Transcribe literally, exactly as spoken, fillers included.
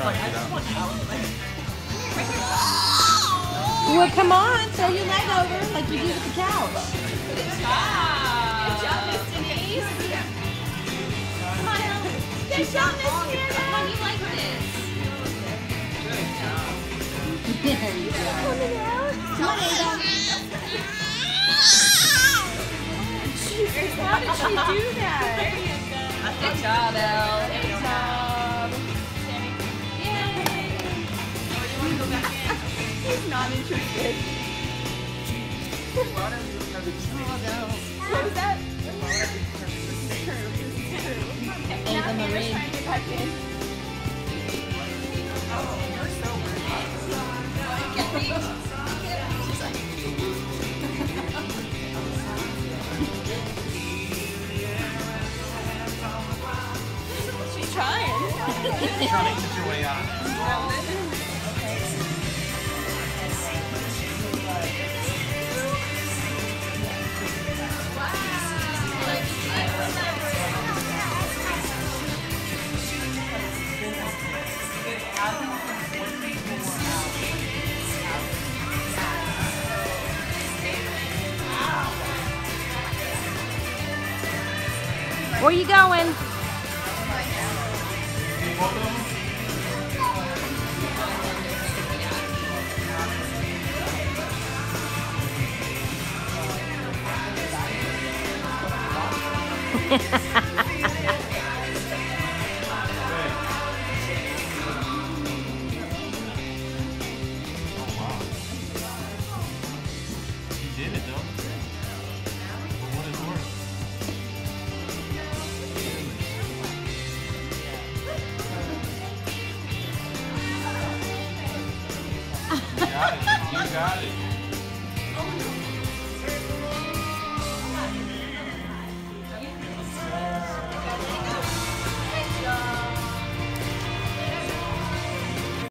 trying to get out. Well, come on, throw your leg over like you do with the couch. Good job. Good job, Miss Denise. Come on, Ellen. Good job, Miss Hannah. Come on, you like this. Good job. There you go. Coming out. Come on, Ava. How did she do that? There you go. Good job, Elle. Good job. Yay. Oh, you want to go back in? He's not interested. Oh, no. What was that? Ava Marie. Oh, you're so weird. She's trying. You're trying to get your way out. Where you going? You got it. You got it.